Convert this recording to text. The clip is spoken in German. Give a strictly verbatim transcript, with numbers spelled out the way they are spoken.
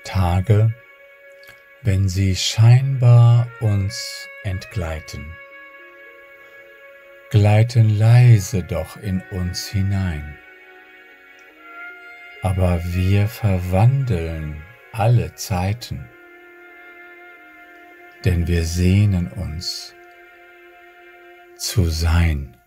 Tage, wenn sie scheinbar uns entgleiten, gleiten leise doch in uns hinein, aber wir verwandeln alle Zeiten, denn wir sehnen uns zu sein.